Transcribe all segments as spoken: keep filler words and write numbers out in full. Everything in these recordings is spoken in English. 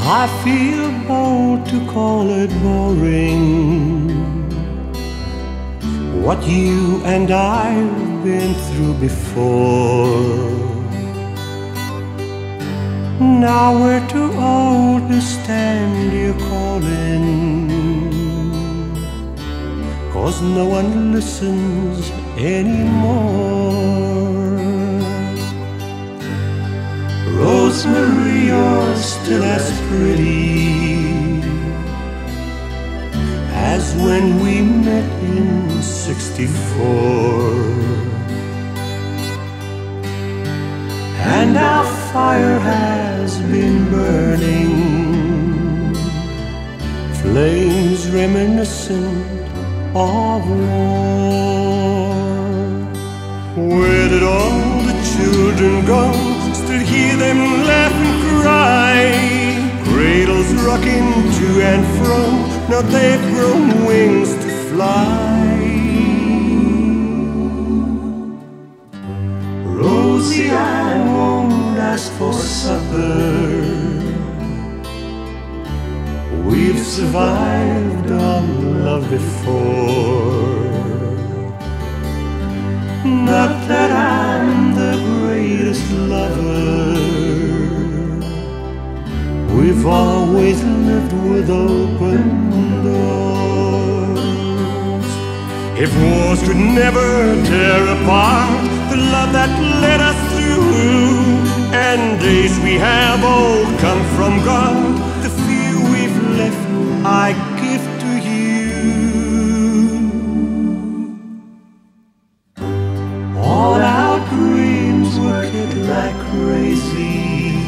I feel bold to call it boring, what you and I've been through before. Now we're too old to stand here calling, 'cause no one listens anymore. Rosemarie, you're still as pretty as when we met in sixty-four, and our fire has been burning, flames reminiscent of war. Where did all the children go? Still hear them laugh and cry. Cradles rocking to and fro, now they've grown wings to fly. Rosie, I won't ask for supper. We've survived on love before. Not that I'm the greatest lover, we've always lived with open doors. If wars could never tear apart the love that led us through, and days we have all come from God, the few we've left I give to you. All our dreams were hit like crazy,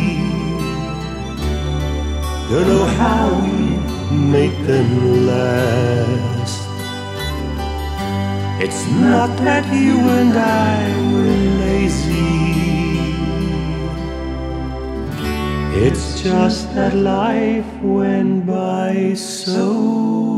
don't know how we make them last. It's not that you and I were lazy, it's just that life went by so